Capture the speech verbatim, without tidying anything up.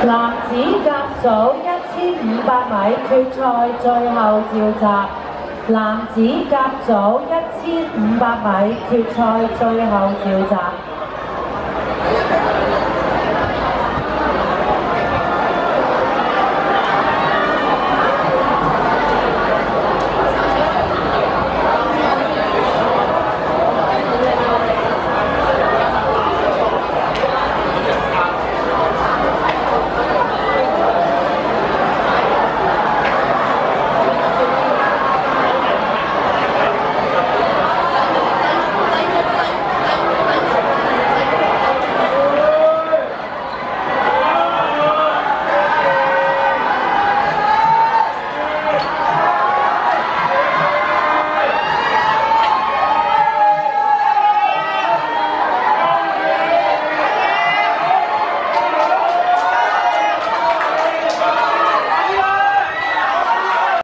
男子甲組一千五百米決賽最後召集。男子甲組一千五百米決賽最後召集。